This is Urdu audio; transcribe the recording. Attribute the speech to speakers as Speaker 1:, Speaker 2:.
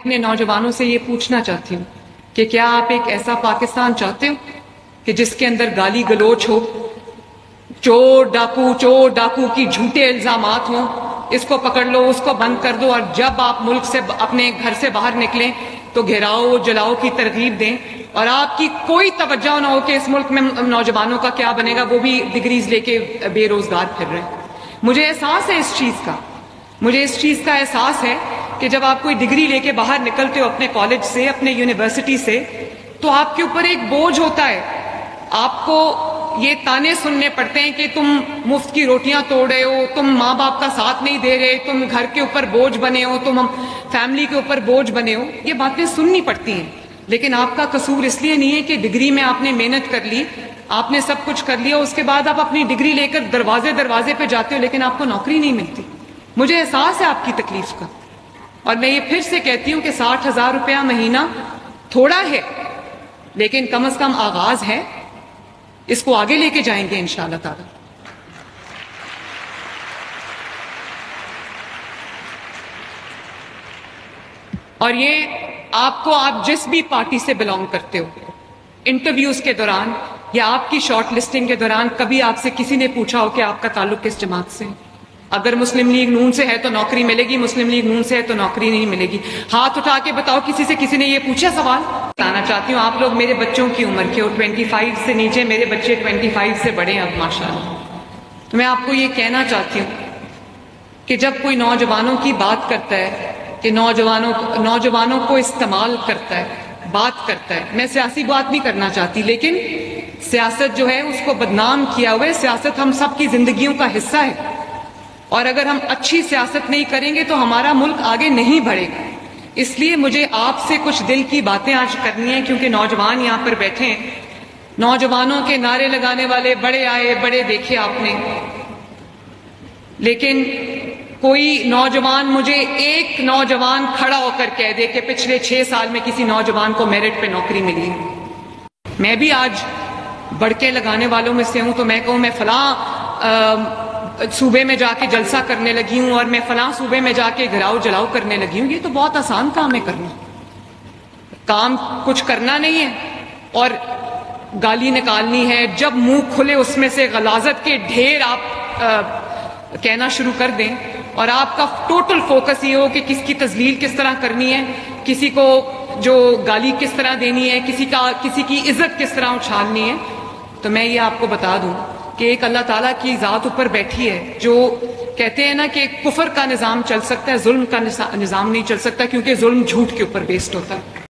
Speaker 1: اپنے نوجوانوں سے یہ پوچھنا چاہتی ہوں کہ کیا آپ ایک ایسا پاکستان چاہتے ہو کہ جس کے اندر گالی گلوچ ہو، چور ڈاکو کی جھوٹے الزامات ہوں، اس کو پکڑ لو اس کو بند کر دو، اور جب آپ ملک سے اپنے گھر سے باہر نکلیں تو گھیراؤ جلاؤ کی ترغیب دیں، اور آپ کی کوئی توجہ نہ ہو کہ اس ملک میں نوجوانوں کا کیا بنے گا، وہ بھی ڈگریز لے کے بے روزگار پھر رہے ہیں۔ مجھے احساس ہے اس چیز کا احساس ہے کہ جب آپ کوئی ڈگری لے کے باہر نکلتے ہو اپنے کالج سے، اپنے یونیورسٹی سے، تو آپ کے اوپر ایک بوجھ ہوتا ہے، آپ کو یہ تانے سننے پڑتے ہیں کہ تم مفت کی روٹیاں توڑ رہے ہو، تم ماں باپ کا ساتھ نہیں دے رہے، تم گھر کے اوپر بوجھ بنے ہو، تم فیملی کے اوپر بوجھ بنے ہو، یہ باتیں سننی پڑتی ہیں۔ لیکن آپ کا قصور اس لیے نہیں ہے کہ ڈگری میں آپ نے محنت کر لی، آپ نے سب کچھ کر لیا، اس کے بعد آپ اپنی ڈگری لے کر دروازے پہ جاتے ہو لیکن آپ کو نوکری نہیں ملتی۔ مجھے احساس ہے آپ کی تکلیف کا، اور میں یہ پھر سے کہتی ہوں کہ 60,000 روپیہ مہینہ تھوڑا ہے لیکن کم از کم آغاز ہے، اس کو آگے لے کے جائیں گے انشاءاللہ تعالی۔ اور یہ آپ جس بھی پارٹی سے بلانگ کرتے ہو، انٹرویوز کے دوران یا آپ کی شارٹ لسٹنگ کے دوران کبھی آپ سے کسی نے پوچھا ہو کہ آپ کا تعلق کس جماعت سے؟ اگر مسلم لیگ نون سے ہے تو نوکری ملے گی، مسلم لیگ نون سے ہے تو نوکری نہیں ملے گی۔ ہاتھ اٹھا کے بتاؤ کسی نے یہ پوچھا سوال؟ بتانا چاہتی ہوں، آپ لوگ میرے بچوں کی عمر کے ہو، 25 سے نیچے، میرے بچے 25 سے بڑے ہیں اب ماشاءاللہ۔ تو میں آپ کو یہ کہنا چاہتی ہوں کہ جب کوئی نوجوانوں کی بات کرتا ہے کہ نوجوانوں کو استعمال کرتا ہے، بات کرتا ہے، میں سیاسی بات نہیں کرنا چاہتی، لیکن سیاست جو ہے اس کو بدنام کیا ہوا ہے۔ سیاست ہم سب کی زندگیوں کا حصہ ہے، اور اگر ہم اچھی سیاست نہیں کریں گے تو ہمارا ملک آگے نہیں بڑھے گا۔ اس لیے مجھے آپ سے کچھ دل کی باتیں آج کرنی ہیں، کیونکہ نوجوان یہاں پر بیٹھے ہیں۔ نوجوانوں کے نعرے لگانے والے بڑے آئے بڑے دیکھے آپ نے، لیکن کوئی نوجوان، مجھے ایک نوجوان کھڑا ہو کر کہہ دے کہ پچھلے 6 سال میں کسی نوجوان کو میرٹ پہ نوکری ملی ہے۔ میں بھی آج بڑکے لگانے والوں میں سے ہوں، تو میں کہوں میں فلاں صوبے میں جا کے جلسہ کرنے لگی ہوں اور میں فلاں صوبے میں جا کے گھراؤ جلاؤ کرنے لگی ہوں، یہ تو بہت آسان کام ہے کرنا۔ کام کچھ کرنا نہیں ہے اور گالی نکالنی ہے، جب منہ کھلے اس میں سے غلاظت کے ڈھیر آپ کہنا شروع کر دیں، اور آپ کا ٹوٹل فوکس یہ ہو کہ کس کی تذلیل کس طرح کرنی ہے، کسی کو جو گالی کس طرح دینی ہے، کسی کی عزت کس طرح اچھالنی ہے، تو میں یہ آپ کو بتا دوں کہ ایک اللہ تعالیٰ کی ذات اوپر بیٹھی ہے جو کہتے ہیں نا کہ کفر کا نظام چل سکتا ہے، ظلم کا نظام نہیں چل سکتا، کیونکہ ظلم جھوٹ کے اوپر بیسڈ ہوتا ہے۔